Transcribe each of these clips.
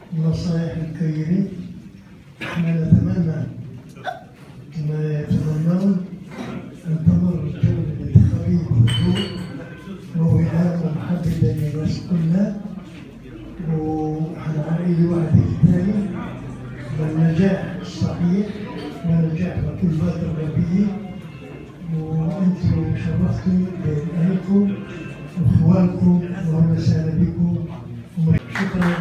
النصائح الكريمة. احنا نتمنى ما يتمنون أن تمر الجولة الانتخابية بهدوء ووئام ومحبة بين الناس كلها، وحنعيد وعد ثاني بالنجاح الصحيح ونجاح كل فترة الغربية، وأنتم شرفتم بين أهلكم وإخوانكم وأهلا وسهلا بكم. شكرا.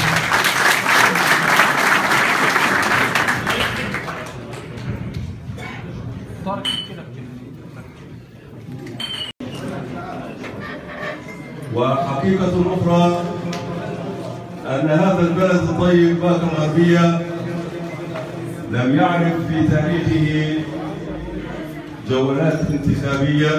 وحقيقة أخرى أن هذا البلد الطيب باكا الغربية لم يعرف في تاريخه جولات انتخابية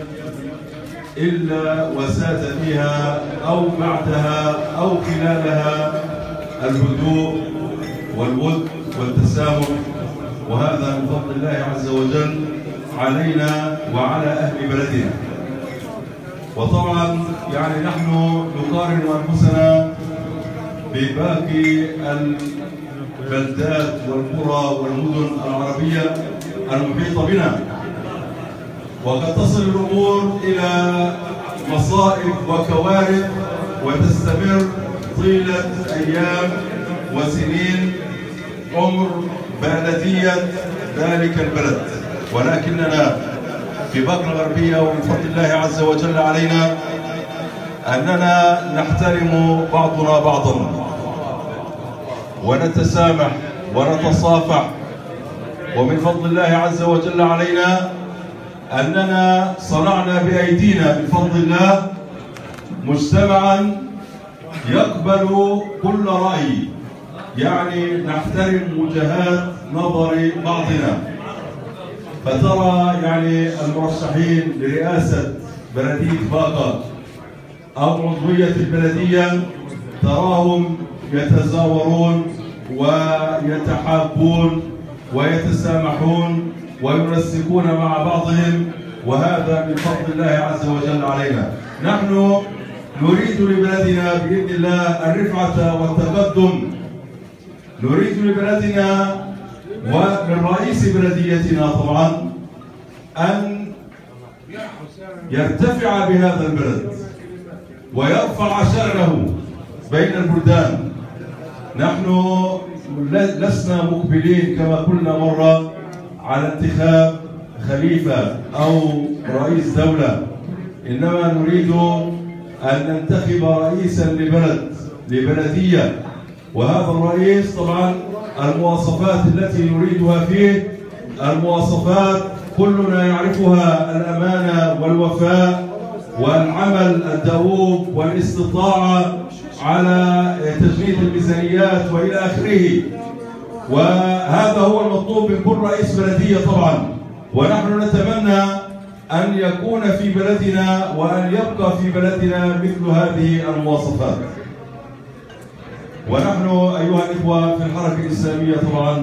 إلا وساد فيها أو بعدها أو خلالها الهدوء والود والتسامح، وهذا من فضل الله عز وجل علينا وعلى أهل بلدنا. وطبعا يعني نحن نقارن أنفسنا بباقي البلدات والقرى والمدن العربية المحيطة بنا، وقد تصل الأمور إلى مصائب وكوارث وتستمر طيلة أيام وسنين عمر بلدية ذلك البلد. ولكننا في باكا الغربية ومن فضل الله عز وجل علينا أننا نحترم بعضنا بعضا ونتسامح ونتصافح، ومن فضل الله عز وجل علينا أننا صنعنا بأيدينا بفضل الله مجتمعا يقبل كل رأي، يعني نحترم وجهات نظر بعضنا. فترى يعني المرشحين لرئاسة بلدية باكا أو عضوية البلدية تراهم يتزاورون ويتحابون ويتسامحون وينسقون مع بعضهم، وهذا من فضل الله عز وجل علينا. نحن نريد لبلدنا بإذن الله الرفعة والتقدم، نريد لبلدنا ومن رئيس بلديتنا طبعا أن يرتفع بهذا البلد ويرفع شأنه بين البلدان. نحن لسنا مقبلين كما قلنا مرة على انتخاب خليفة أو رئيس دولة، إنما نريد أن ننتخب رئيسا لبلدية، وهذا الرئيس طبعا المواصفات التي نريدها فيه المواصفات كلنا يعرفها: الأمانة والوفاء والعمل الدؤوب والاستطاعة على تجنيد الميزانيات وإلى آخره. وهذا هو المطلوب من كل رئيس بلدية طبعا، ونحن نتمنى أن يكون في بلدنا وأن يبقى في بلدنا مثل هذه المواصفات. ونحن أيها الإخوة في الحركة الإسلامية طبعا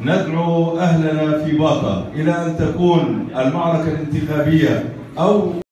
ندعو أهلنا في باكا إلى أن تكون المعركة الانتخابية أو